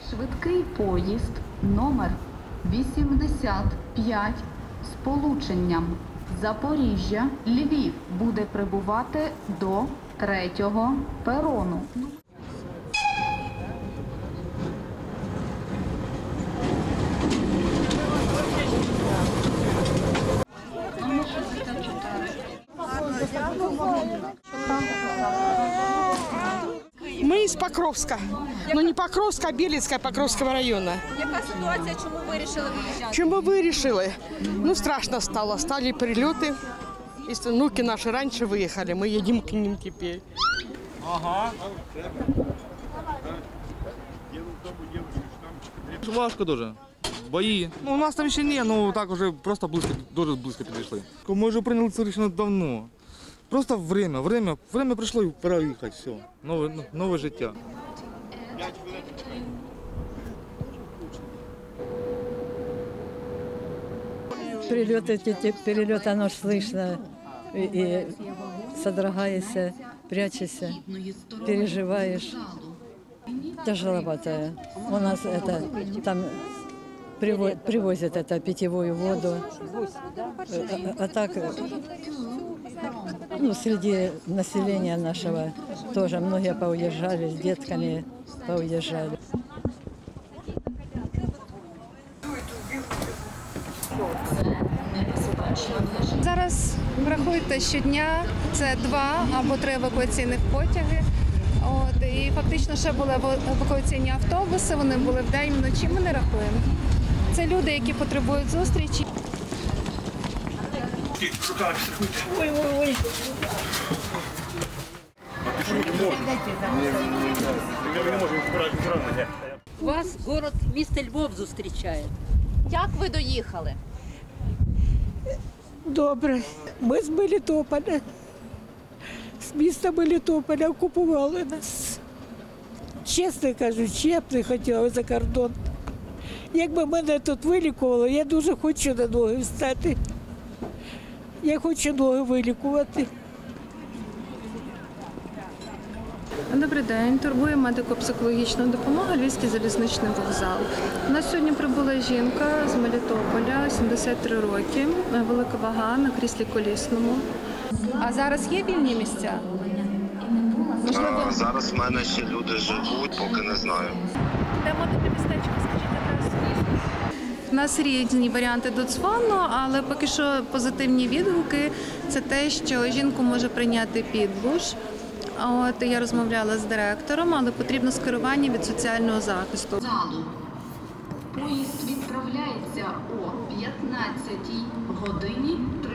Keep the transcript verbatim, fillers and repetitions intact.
Швидкий поїзд номер вісімдесят п'ять з полученням Запоріжжя-Львів буде прибувати до третього перону. Ми з Покровська. Ну не Покровська, а Білицька, Покровського району. Яка ситуація, чому ви вирішили виїжджати? Чому вирішили? Ну страшно стало, стали прильоти. І внуки наші раніше виїхали, ми їдемо к ним тепер. Ага. Важко дуже. Бої. Ну, у нас там ще ні, ну так вже просто близько, дуже близько підійшли. Ми вже прийняли це рішення давно. Просто время, время, время прийшло і пора їхати, все. Нове, нове життя. Прилеты, эти перелеты, оно ж слышно, и, и содрогаешься, прячешься, переживаешь. Тяжеловатое. У нас это там приво- привозят это питьевую воду, а, а так ну, среди населения нашего тоже многие поуезжали, с детками поуезжали. Зараз, врахуйте, щодня це два або три евакуаційних потяги. От, і фактично ще були евакуаційні автобуси, вони були вдень, вночі, ми не рахуємо. Це люди, які потребують зустрічі. Ой-ой-ой. Вас город, місто Львов зустрічає. Як ви доїхали? Добре. Ми з Мелітополя. З міста Мелітополя окупували нас. Чесно кажучи, я б не хотіла за кордон. Якби мене тут вилікували, я дуже хочу на ноги встати. Я хочу ноги вилікувати. Добрий день. Турбує медико-психологічна допомога, Львівський залізничний вокзал. У нас сьогодні прибула жінка з Мелітополя, сімдесят три роки, велика вага, на кріслі колісному. А зараз є вільні місця? Можливо... А, зараз в мене ще люди живуть, поки не знаю. Де модне містечко, скажіть адресу? У нас різні варіанти доцвону, але поки що позитивні відгуки – це те, що жінку може прийняти під душ. От я розмовляла з директором, але потрібно скерування від соціального захисту. Залу. Поїзд відправляється о п'ятнадцятій годині